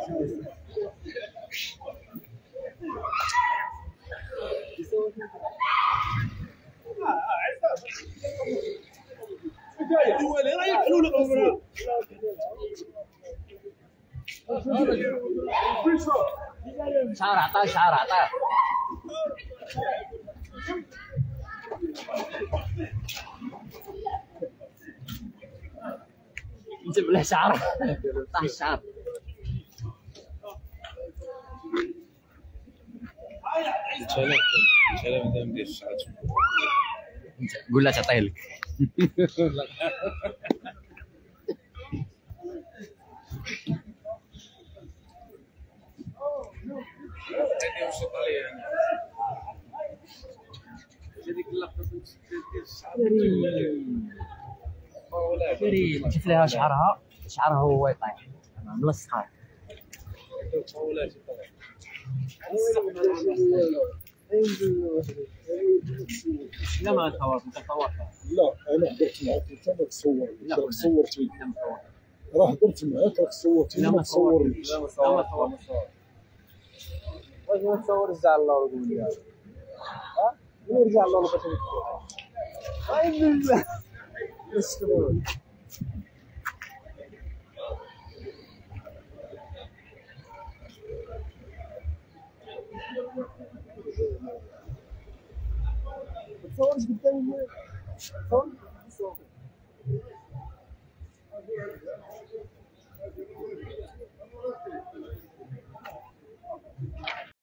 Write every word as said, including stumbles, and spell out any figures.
شعر عطاه شعر عطاه نجيب له شعر طاح الشعر تشالف تشالف انت مدير الشعر قول له تعطيه لك كريم شوف لها شعرها شعرها هو يطيح ملصقه لا ما تصورت انت صورت لا انا حضرت معك انت ما تصور راك صورتي راه حضرت معك راك صورتي لا ما تصورنيش لا ما صورت واش ما تصور رجع الله وقول لي ها من رجع الله باش نتصور اي بالله مسكون تصورش قدامي صور